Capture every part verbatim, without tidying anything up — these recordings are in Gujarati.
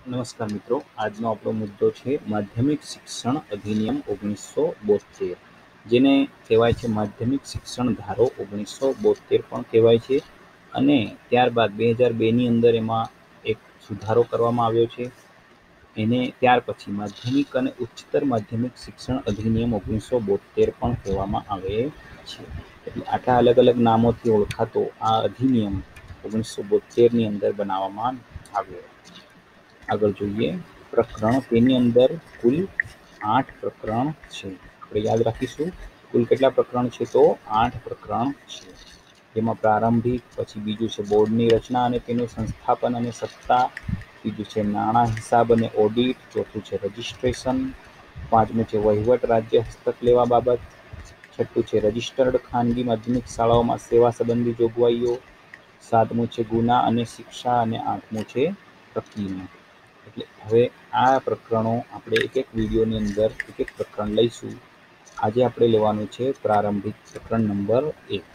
नमस्कार मित्रों, आज नो आपणो मुद्दो छे माध्यमिक शिक्षण अधिनियम ओगनीसो बोतेर, जेने कहेवाय छे माध्यमिक शिक्षण धारो ओगनीसो बोतेर पण कहेवाय छे। अने त्यारबाद बे हज़ार बे नी अंदर एमां एक सुधारो करवामां आव्यो छे। एने त्यार पछी माध्यमिक अने उच्चतर माध्यमिक शिक्षण अधिनियम ओगनीसो बोतेर पण कहेवामां आवे छे। एटले आटला अलग अलग नामोथी ओळखातो आ अधिनियम ओगनीसो बोतेर नी अंदर बनाववामां आव्यो। आगळ जोईए प्रकरण तेनी अंदर कुल आठ प्रकरण छे। આપણે યાદ રાખીશું કુલ કેટલા પ્રકરણ છે તો આઠ પ્રકરણ છે, જેમાં પ્રારંભિક, પછી બીજું છે બોર્ડની રચના અને તેનું સંસ્થાપન અને સત્તા, ત્રીજું છે નાણાં હિસાબ અને ઓડિટ, ચોથું છે રજિસ્ટ્રેશન, પાંચમું છે વહીવટ રાજ્ય હસ્તક લેવા બાબત, છઠ્ઠું છે રજિસ્ટર્ડ ખાનગી માધ્યમિક શાળાઓમાં સેવા સંબંધી જોગવાઈઓ, સાતમું છે ગુના અને શિક્ષા અને આઠમું છે પ્રકીર્ણ। એટલે હવે આ પ્રકરણો આપણે એક એક વિડીયોની અંદર એક એક પ્રકરણ લઈશું। આજે આપણે લેવાનું છે પ્રારંભિક પ્રકરણ નંબર એક।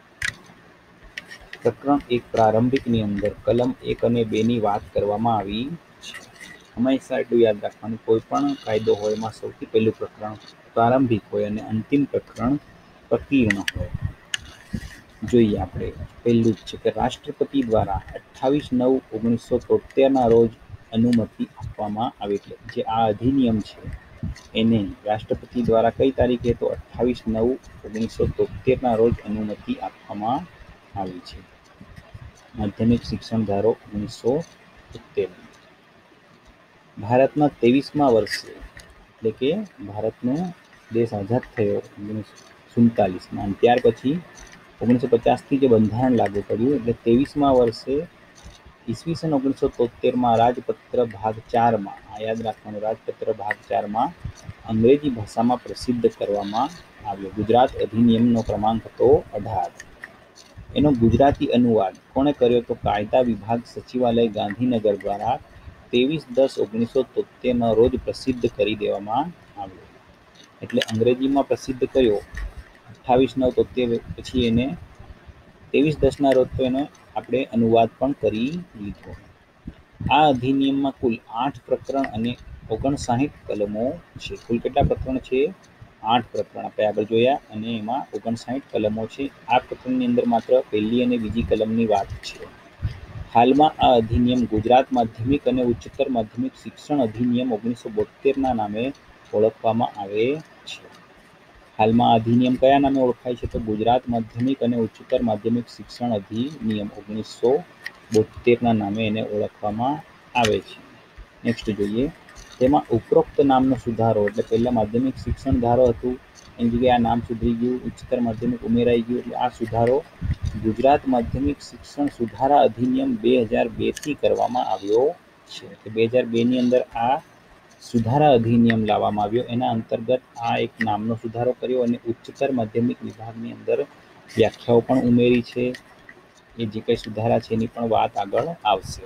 પ્રકરણ એક પ્રારંભિકની અંદર કલમ એક અને બે ની વાત કરવામાં આવી છે। હંમેશા એટલું યાદ રાખવાનું, કોઈ પણ કાયદો હોય એમાં સૌથી પહેલું પ્રકરણ પ્રારંભિક હોય અને અંતિમ પ્રકરણ પ્રકીર્ણ હોય। જોઈએ આપણે પહેલું જ છે કે રાષ્ટ્રપતિ દ્વારા અઠ્ઠાવીસ નવ ઓગણીસો તોતેરના રોજ અનુમતિ આપવામાં આવી। એટલે જે આ અધિનિયમ છે એને રાષ્ટ્રપતિ દ્વારા કઈ તારીખે તો અઠ્ઠાવીસ નવ ઓગણીસો તોતેરના રોજ અનુમતિ આપવામાં આવી છે। માધ્યમિક શિક્ષણ ધારો ઓગણીસો તોતેર। ભારતના ત્રેવીસમા વર્ષે એટલે કે ભારતનો દેશ આઝાદ થયો ઓગણીસો સુડતાલીસમાં, અને ત્યાર પછી ઓગણીસો પચાસથી જે બંધારણ લાગુ પડ્યું એટલે ત્રેવીસમા વર્ષે ઈસવીસન ઓગણીસો તોતેરમાં રાજપત્ર ભાગ ચારમાં, આ યાદ રાખવાનું, રાજપત્ર ભાગ ચારમાં અંગ્રેજી ભાષામાં પ્રસિદ્ધ કરવામાં આવ્યો। ગુજરાત અધિનિયમનો ક્રમાંક હતો અઢાર। એનો ગુજરાતી અનુવાદ કોણે કર્યો તો કાયદા વિભાગ સચિવાલય ગાંધીનગર દ્વારા ત્રેવીસ દસ ઓગણીસો તોતેરના રોજ પ્રસિદ્ધ કરી દેવામાં આવ્યો। એટલે અંગ્રેજીમાં પ્રસિદ્ધ કર્યો અઠ્ઠાવીસ નવ તોતેર, પછી એને ત્રેવીસ દસના રોજ તો એનો આપણે અનુવાદ પણ કરી લીધો। આ અધિનિયમમાં કુલ આઠ પ્રકરણ અને ઓગણસાઠ કલમો છે। કુલ કેટલા પ્રકરણ છે? આઠ પ્રકરણ આપણે આગળ જોયા, અને એમાં ઓગણસાઠ કલમો છે। આ પ્રકરણની અંદર માત્ર પહેલી અને બીજી કલમની વાત છે। હાલમાં આ અધિનિયમ ગુજરાત માધ્યમિક અને ઉચ્ચતર માધ્યમિક શિક્ષણ અધિનિયમ ઓગણીસો બોતેરના નામે ઓળખવામાં આવે છે। હાલમાં આ અધિનિયમ કયા નામે ઓળખાય છે તો ગુજરાત માધ્યમિક અને ઉચ્ચતર માધ્યમિક શિક્ષણ અધિનિયમ ઓગણીસો બોતેરના નામે એને ઓળખવામાં આવે છે। નેક્સ્ટ જોઈએ, તેમાં ઉપરોક્ત નામનો સુધારો, એટલે પહેલા માધ્યમિક શિક્ષણ ધારો હતું એની જગ્યાએ આ નામ સુધરી ગયું, ઉચ્ચતર માધ્યમિક ઉમેરાઈ ગયું, એટલે આ સુધારો ગુજરાત માધ્યમિક શિક્ષણ સુધારા અધિનિયમ બે હજાર બે થી કરવામાં આવ્યો છે। કે બે હજાર બે ની અંદર આ સુધારા અધિનિયમ લાવવામાં આવ્યો, એના અંતર્ગત આ એક નામનો સુધારો કર્યો અને ઉચ્ચતર માધ્યમિક વિભાગની અંદર વ્યાખ્યાઓ પણ ઉમેરી છે। એ જે કંઈ સુધારા છે એની પણ વાત આગળ આવશે।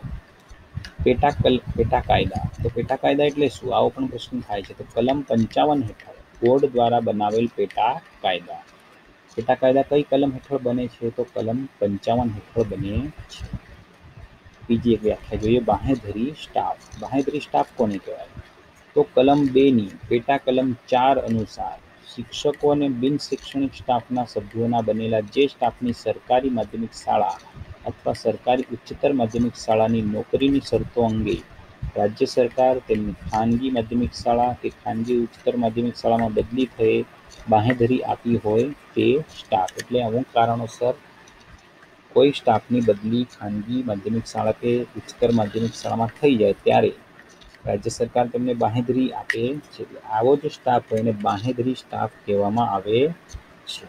પેટા કલ પેટા કાયદા, તો પેટા કાયદા એટલે શું, આવો પણ પ્રશ્ન થાય છે। તો કલમ પંચાવન હેઠળ બોર્ડ દ્વારા બનાવેલ પેટા કાયદા। પેટા કાયદા કઈ કલમ હેઠળ બને છે તો કલમ પંચાવન હેઠળ બને છે। બીજી એક વ્યાખ્યા જોઈએ, બાંહેધરી સ્ટાફ। બાંહેધરી સ્ટાફ કોને કહેવાય તો કલમ બે ની પેટા કલમ ચાર અનુસાર શિક્ષકો અને બિન શૈક્ષણિક સ્ટાફના સભ્યોના બનેલા જે સ્ટાફની સરકારી માધ્યમિક શાળા અથવા સરકારી ઉચ્ચતર માધ્યમિક શાળાની નોકરીની શરતો અંગે રાજ્ય સરકાર તેમની ખાનગી માધ્યમિક શાળા કે ખાનગી ઉચ્ચતર માધ્યમિક શાળામાં બદલી થયે બાંહેધરી આપી હોય તે સ્ટાફ। એટલે અમુક કારણોસર કોઈ સ્ટાફની બદલી ખાનગી માધ્યમિક શાળા કે ઉચ્ચતર માધ્યમિક શાળામાં થઈ જાય ત્યારે રાજ્ય સરકાર તેમને બાંહેધરી આપે છે। આવો જ સ્ટાફ હોય એને બાંહેધરી સ્ટાફ કહેવામાં આવે છે।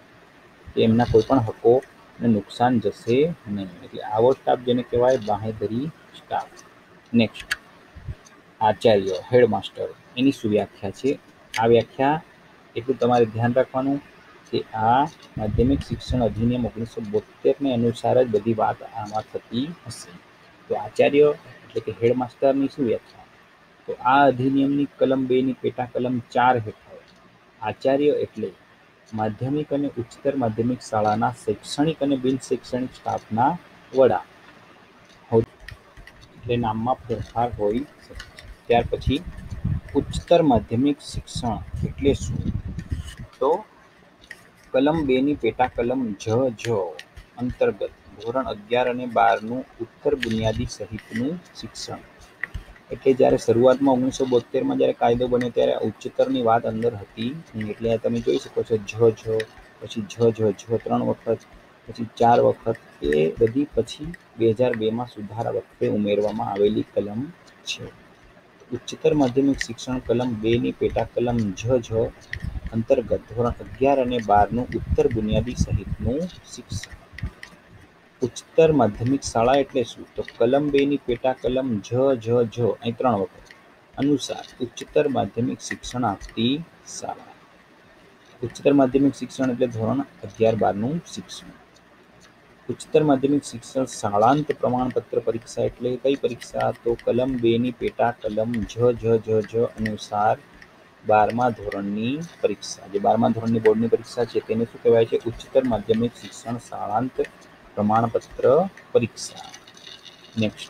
એમના કોઈ પણ હકોને નુકસાન જશે નહીં, એટલે આવો સ્ટાફ જેને કહેવાય બાંહેધરી સ્ટાફ। નેક્સ્ટ, આચાર્ય હેડમાસ્ટર, એની શું વ્યાખ્યા છે? આ વ્યાખ્યા એટલું તમારે ધ્યાન રાખવાનું કે આ માધ્યમિક શિક્ષણ અધિનિયમ ઓગણીસો બોતેરને અનુસાર જ બધી વાત આમાં થતી હશે। તો આચાર્ય એટલે કે હેડમાસ્ટરની શું વ્યાખ્યા તો આ અધિનિયમની કલમ બે ની પેટા કલમ ચાર હેઠળ આચાર્ય એટલે માધ્યમિક અને ઉચ્ચતર માધ્યમિક શાળાના શૈક્ષણિક અને બિન શૈક્ષણિક સ્ટાફના વડા। એટલે નામમાં ફેરફાર હોઈ શકે છે. ત્યાર પછી ઉચ્ચતર માધ્યમિક શિક્ષણ એટલે શું? તો કલમ બે ની પેટા કલમ જ જ અંતર્ગત ધોરણ અગિયાર અને બારનું ઉત્તર બુનિયાદી સહિતનું શિક્ષણ. એટલે જ્યારે શરૂઆતમાં ઓગણીસો બોતેરમાં જ્યારે કાયદો બન્યો ત્યારે ઉચ્ચતરની વાત અંદર હતી. એટલે તમે જોઈ શકો છો જ જ પછી જ જ જ ત્રણ વખત પછી ચાર વખત એ બધી પછી બે હજાર બેમાં સુધારા વખતે ઉમેરવામાં આવેલી કલમ છે. ઉચ્ચતર માધ્યમિક શિક્ષણ કલમ બે ની પેટા કલમ જ જ અંતર્ગત ધોરણ અગિયાર અને બારનું ઉત્તર બુનિયાદી સહિતનું શિક્ષણ. ઉચ્ચતર માધ્યમિક શાળા એટલે શું? તો કલમ બે ની પેટા કલમ જ જ જ અહીં ત્રણ વખત અનુસાર ઉચ્ચતર માધ્યમિક શિક્ષણ આપતી શાળા. ઉચ્ચતર માધ્યમિક શિક્ષણ એટલે ધોરણ અગિયાર બારનું શિક્ષણ. ઉચ્ચતર માધ્યમિક શિક્ષણ શાળાંત પ્રમાણપત્ર પરીક્ષા એટલે કઈ પરીક્ષા? તો કલમ બે ની પેટા કલમ જ જ જ જ અનુસાર બારમા ધોરણની પરીક્ષા. જે બારમા ધોરણની બોર્ડની પરીક્ષા છે તેને શું કહેવાય છે? ઉચ્ચતર માધ્યમિક શિક્ષણ શાળાંત પ્રમાણપત્ર પરીક્ષા. નેક્સ્ટ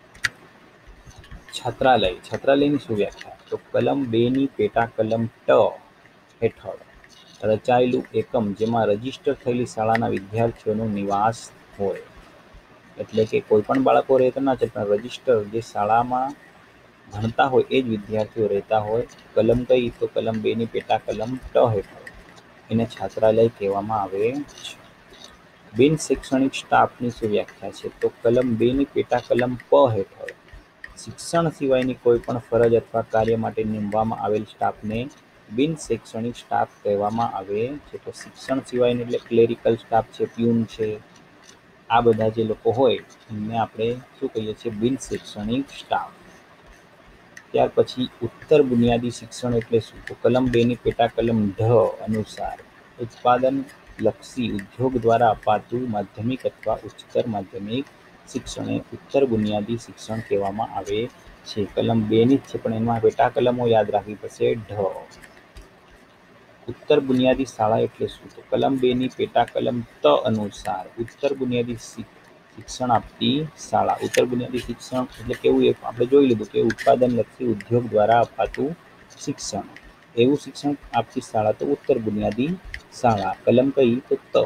છાત્રાલય. છાત્રાલયની શું વ્યાખ્યા? તો કલમ બે ની પેટા કલમ ટ હેઠળ રચાયેલું એકમ જેમાં રજીસ્ટર થયેલી શાળાના વિદ્યાર્થીઓનો નિવાસ હોય. એટલે કે કોઈ પણ બાળકો રહેતા ના છે પણ રજીસ્ટર જે શાળામાં ભણતા હોય એ જ વિદ્યાર્થીઓ રહેતા હોય. કલમ કઈ? તો કલમ બે ની પેટા કલમ ટ હેઠળ એને છાત્રાલય કહેવામાં આવે છે. બિન શૈક્ષણિક સ્ટાફની શું વ્યાખ્યા છે? તો કલમ બે ની પેટા કલમ પ હેઠળ શિક્ષણ સિવાયની કોઈ પણ ફરજ અથવા કાર્ય માટે નીમવામાં આવેલ સ્ટાફને બિન શૈક્ષણિક સ્ટાફ કહેવામાં આવે છે. તો શિક્ષણ સિવાયનો એટલે ક્લેરિકલ સ્ટાફ છે, પ્યુન છે, આ બધા જે લોકો હોય એમને આપણે શું કહીએ છીએ? બિન શૈક્ષણિક સ્ટાફ. ત્યાર પછી ઉત્તર બુનિયાદી શિક્ષણ એટલે શું? તો કલમ બે ની પેટા કલમ ઢ અનુસાર ઉત્પાદન લક્ષી ઉદ્યોગ દ્વારા અપાતું માધ્યમિક અથવા ઉચ્ચતર માધ્યમિક શિક્ષણને ઉત્તર બુનિયાદી શિક્ષણ કહેવામાં આવે છે. કલમ બે ની જ છે પણ એમાં પેટા કલમો યાદ રાખવી પડશે. ઢ. ઉત્તર બુનિયાદી શાળા એટલે શું? તો કલમ બે ની પેટા કલમ ત અનુસાર ઉત્તર બુનિયાદી શિક્ષણ આપતી શાળા. ઉત્તર બુનિયાદી શિક્ષણ એટલે કેવું? આપણે જોઈ લીધું કે ઉત્પાદન લક્ષી ઉદ્યોગ દ્વારા અપાતું શિક્ષણ. એવું શિક્ષણ આપતી શાળા તો ઉત્તર બુનિયાદી શાળા. કલમ કઈ? તો ત.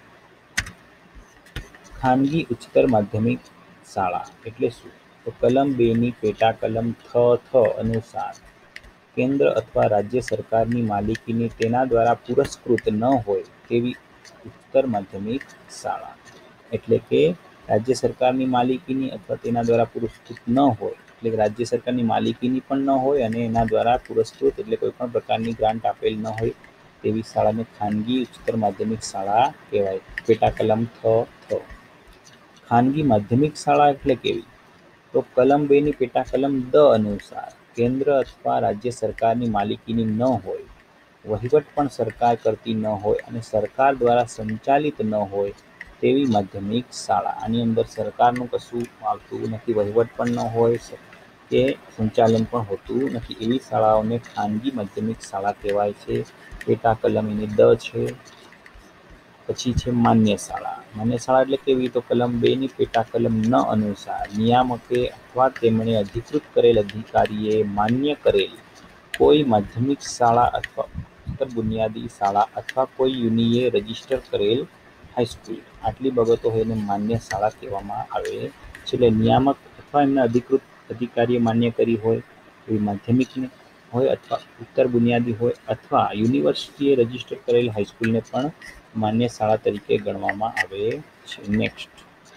ખાનગી ઉચ્ચતર માધ્યમિક શાળા એટલે શું? તો કલમ બે ની પેટા કલમ થ થ અનુસાર કેન્દ્ર અથવા રાજ્ય સરકારની માલિકીની તેના દ્વારા પુરસ્કૃત ન હોય તેવી ઉચ્ચતર માધ્યમિક શાળા. એટલે કે રાજ્ય સરકારની માલિકીની અથવા તેના દ્વારા પુરસ્કૃત ન હોય એટલે કે રાજ્ય સરકારની માલિકીની પણ ન હોય અને એના દ્વારા પુરસ્કૃત એટલે કોઈ પણ પ્રકારની ગ્રાન્ટ આપેલ ન હોય તેવી શાળાને ખાનગી ઉચ્ચતર માધ્યમિક શાળા કહેવાય. પેટા કલમ થ થ. ખાનગી માધ્યમિક શાળા એટલે કેવી? તો કલમ બે ની પેટા કલમ દ અનુસાર કેન્દ્ર અથવા રાજ્ય સરકારની માલિકીની ન હોય, વહીવટ પણ સરકાર કરતી ન હોય અને સરકાર દ્વારા સંચાલિત ન હોય તેવી માધ્યમિક શાળા. આની અંદર સરકારનું કશું આવતું નથી, વહીવટ પણ ન હોય કે સંચાલન પણ હોતું નથી. એવી શાળાઓને ખાનગી માધ્યમિક શાળા કહેવાય છે. પેટા કલમ એની દ છે. પછી છે માન્ય શાળા. માન્ય શાળા એટલે કેવી? તો કલમ બે ની પેટા કલમ ન અનુસાર નિયામકે અથવા તેમણે અધિકૃત કરેલ અધિકારીએ માન્ય કરેલ કોઈ માધ્યમિક શાળા અથવા ઉચ્ચતર બુનિયાદી શાળા અથવા કોઈ યુનિએ રજીસ્ટર કરેલ હાઈસ્કૂલ. આટલી બાબતો હોય એને માન્ય શાળા કહેવામાં આવે છે. એટલે નિયામક અથવા એમના અધિકૃત અધિકારીએ માન્ય કરી હોય એવી માધ્યમિકને હોય અથવા ઉત્તર બુનિયાદી હોય અથવા યુનિવર્સિટીએ રજીસ્ટર કરેલ હાઈસ્કૂલને પણ માન્ય શાળા તરીકે ગણવામાં આવે છે. નેક્સ્ટ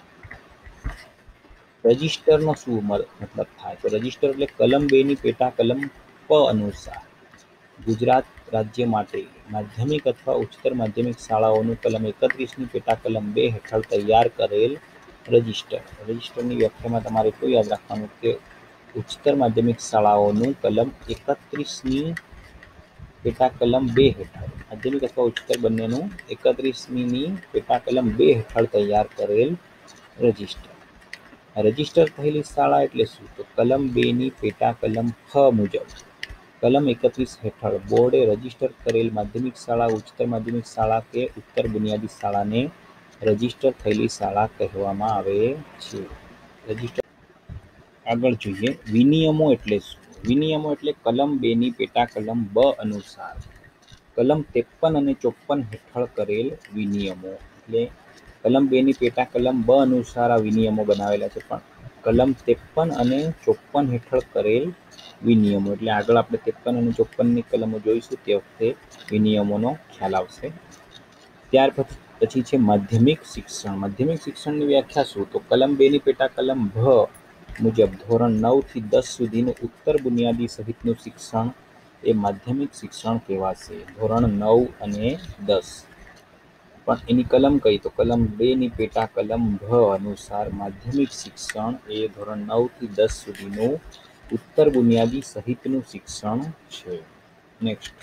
રજિસ્ટરનો શું મતલબ થાય? તો રજિસ્ટર એટલે કલમ બે ની પેટા કલમ પ અનુસાર ગુજરાત રાજ્ય માટે માધ્યમિક અથવા ઉચ્ચતર માધ્યમિક શાળાઓનું કલમ એકત્રીસ ની પેટા કલમ બે હેઠળ તૈયાર કરેલ રજિસ્ટર. રજિસ્ટરની વ્યાખ્યામાં તમારે એટલું યાદ રાખવાનું કે ઉચ્ચતર માધ્યમિક શાળાઓનું કલમ એકત્રીસ ની પેટા કલમ બે હેઠળ માધ્યમિક અથવા ઉચ્ચતર બંનેનું એકત્રીસ ની પેટા કલમ બે હેઠળ તૈયાર કરેલ રજિસ્ટર. રજીસ્ટર થયેલી શાળા એટલે શું? તો કલમ બે ની પેટા કલમ ખ મુજબ કલમ એકત્રીસ હેઠળ બોર્ડે રજીસ્ટર કરેલ માધ્યમિક શાળા, ઉચ્ચતર માધ્યમિક શાળા કે ઉત્તર બુનિયાદી શાળાને રજીસ્ટર થયેલી શાળા કહેવામાં આવે છે. રજીસ્ટર આગળ જોઈએ વિનિયમો એટલે શું? વિનિયમો એટલે કલમ બે ની પેટા કલમ બ અનુસાર કલમ ત્રેપન અને ચોપન હેઠળ કરેલ વિનિયમો. એટલે કલમ બે ની પેટા કલમ બ અનુસાર આ વિનિયમો બનાવેલા છે, પણ કલમ ત્રેપન અને ચોપન હેઠળ કરેલ વિનિયમો એટલે આગળ આપણે ત્રેપન અને ચોપનની કલમો જોઈશું તે વખતે વિનિયમોનો ખ્યાલ આવશે. ત્યાર પછી છે માધ્યમિક શિક્ષણ. માધ્યમિક શિક્ષણની વ્યાખ્યા શું? તો કલમ બે ની પેટા કલમ ભ મુજબ ધોરણ નવ થી દસ સુધીનું ઉત્તર બુનિયાદી સહિતનું શિક્ષણ એ માધ્યમિક શિક્ષણ કહેવાશે. ધોરણ નવ અને દસ. પણ એની કલમ કઈ? તો કલમ બે ની પેટા કલમ ભ અનુસાર માધ્યમિક શિક્ષણ એ ધોરણ નવ થી દસ સુધીનું ઉત્તર બુનિયાદી સહિતનું શિક્ષણ છે. નેક્સ્ટ,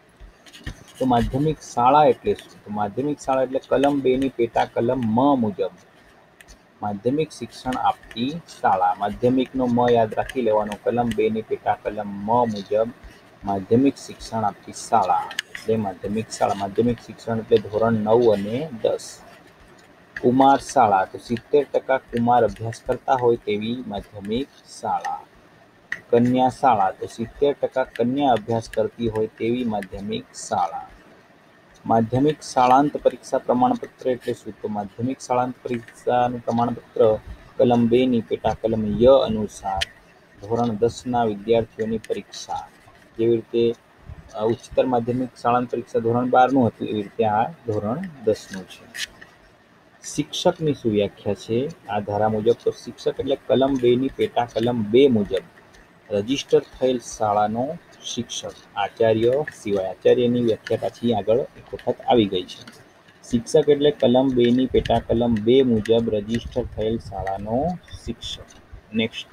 તો માધ્યમિક શાળા એટલે શું? તો માધ્યમિક શાળા એટલે કલમ બે ની પેટા કલમ મ મુજબ માધ્યમિક શિક્ષણ આપતી શાળા. માધ્યમિકનો મ યાદ રાખી લેવાનો. કલમ બે ની પેટા કલમ મ મુજબ માધ્યમિક શિક્ષણ આપતી શાળા એટલે માધ્યમિક શાળા. માધ્યમિક શિક્ષણ એટલે ધોરણ નવ અને દસ. કુમાર શાળા તો સિત્તેર ટકા કુમાર અભ્યાસ કરતા હોય તેવી માધ્યમિક શાળા. કન્યા શાળા તો સિત્તેર ટકા કન્યા અભ્યાસ કરતી હોય તેવી માધ્યમિક શાળા. માધ્યમિક શાળાંત પરીક્ષા પ્રમાણપત્ર એટલે શું? તો માધ્યમિક શાળાંત પરીક્ષાનું પ્રમાણપત્ર કલમ બે ની પેટા કલમ ય અનુસાર ધોરણ દસના વિદ્યાર્થીઓની પરીક્ષા. જેવી રીતે ઉચ્ચતર માધ્યમિક શાળાંત પરીક્ષા ધોરણ બારનું હતું, એવી રીતે આ ધોરણ દસનું છે. શિક્ષકની શું વ્યાખ્યા છે આ ધારા મુજબ? તો શિક્ષક એટલે કલમ બે ની પેટા કલમ બે મુજબ રજીસ્ટર થયેલ શાળાનો શિક્ષક. આચાર્ય સિવાય. આચાર્યની વ્યાખ્યા પાછી આગળ એક વખત આવી ગઈ છે. શિક્ષક એટલે કલમ બે ની પેટા કલમ બે મુજબ રજીસ્ટર થયેલ શાળાનો શિક્ષક. Next,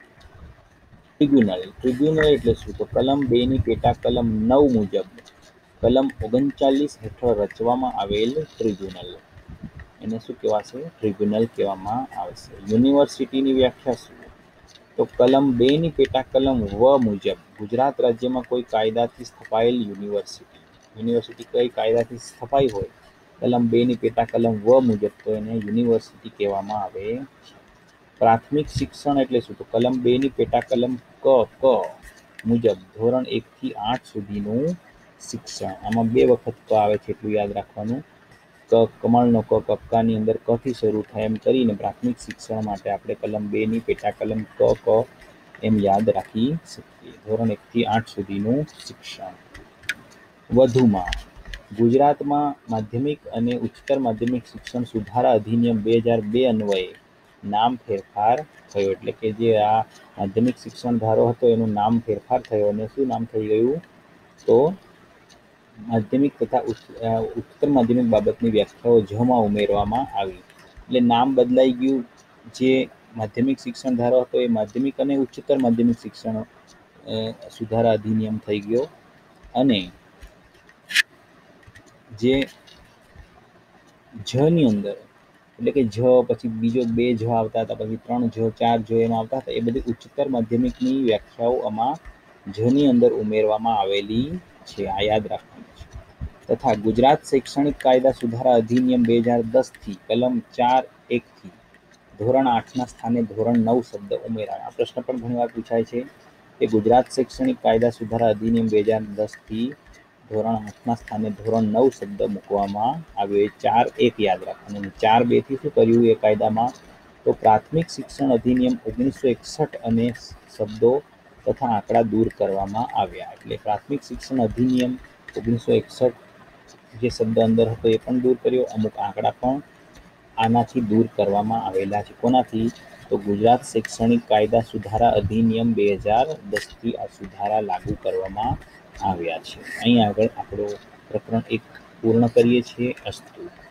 tribunal. ટ્રિબ્યુનલ એટલે શું? તો કલમ બે ની પેટા કલમ નવ મુજબ કલમ ઓગણચાલીસ હેઠળ રચવામાં આવેલ ટ્રિબ્યુનલ. એને શું કહેવાશે? ટ્રિબ્યુનલ કહેવામાં આવશે. યુનિવર્સિટીની વ્યાખ્યા શું? તો કલમ બે ની પેટા કલમ વ મુજબ ગુજરાત રાજ્યમાં કોઈ કાયદાથી સ્થપાયેલ યુનિવર્સિટી. યુનિવર્સિટી કઈ કાયદાથી સ્થપાઈ હોય, કલમ બે ની પેટા કલમ વ મુજબ, તો એને યુનિવર્સિટી કહેવામાં આવે છે. પ્રાથમિક શિક્ષણ એટલે શું? તો કલમ બે ની પેટા કલમ ક ક મુજબ ધોરણ એક થી આઠ સુધીનું શિક્ષણ. આમાં બે વખત ક આવે છે એટલું યાદ રાખવાનું. ક કમળનો ક, કક્કાની અંદર ક થી શરૂ થાય એમ કરીને પ્રાથમિક શિક્ષણ માટે આપણે કલમ બે ની પેટા કલમ ક ક એમ યાદ રાખી શકીએ. ધોરણ એક થી આઠ સુધીનું શિક્ષણ. વધુમાં ગુજરાતમાં માધ્યમિક અને ઉચ્ચતર માધ્યમિક શિક્ષણ સુધારા અધિનિયમ બે હજાર બે અન્વયે નામ ફેરફાર થયો. એટલે કે જે આ માધ્યમિક શિક્ષણ ધારો હતો એનું નામ ફેરફાર થયો અને શું નામ થઈ ગયું? તો માધ્યમિક તથા ઉચ્ચતર માધ્યમિક બાબતની વ્યાખ્યાઓ જમાં ઉમેરવામાં આવી. એટલે નામ બદલાઈ ગયું. જે માધ્યમિક શિક્ષણ ધારો હતો એ માધ્યમિક અને ઉચ્ચતર માધ્યમિક શિક્ષણ સુધારા અધિનિયમ થઈ ગયો. અને જે જની અંદર એટલે કે જ પછી બીજો બે જ આવતા હતા, પછી ત્રણ જ, ચાર જ એમ આવતા હતા, એ બધી ઉચ્ચતર માધ્યમિકની વ્યાખ્યાઓ આમાં જની અંદર ઉમેરવામાં આવેલી છે. આ યાદ રાખવાનું છે. તથા ગુજરાત શૈક્ષણિક કાયદા સુધારા અધિનિયમ બે હજાર દસ થી કલમ ચાર એક થી ધોરણ આઠના સ્થાને ધોરણ નવ શબ્દ ઉમેરાયા. આ પ્રશ્ન પણ ઘણીવાર પૂછાય છે કે ગુજરાત શૈક્ષણિક કાયદા સુધારા અધિનિયમ બે હજાર દસ થી ધોરણ આઠના સ્થાને ધોરણ નવ શબ્દ મૂકવામાં આવ્યો. એ ચાર એક યાદ રાખવાનું. ચાર બે થી શું કર્યું એ કાયદામાં? તો પ્રાથમિક શિક્ષણ અધિનિયમ ઓગણીસો એકસઠ અને શબ્દો તથા આંકડા દૂર કરવામાં આવ્યા. એટલે પ્રાથમિક શિક્ષણ અધિનિયમ ઓગણીસો એકસઠ જે શબ્દ અંદર હતો એ પણ દૂર કર્યો. અમુક આંકડા પણ આનાથી દૂર કરવામાં આવેલા છે. કોનાથી? તો ગુજરાત શૈક્ષણિક કાયદા સુધારા અધિનિયમ બે હજાર દસ થી આ સુધારા લાગુ કરવામાં આવ્યા છે. અહીં આગળ આપણો પ્રકરણ એક પૂર્ણ કરીએ છીએ. અસ્તુ.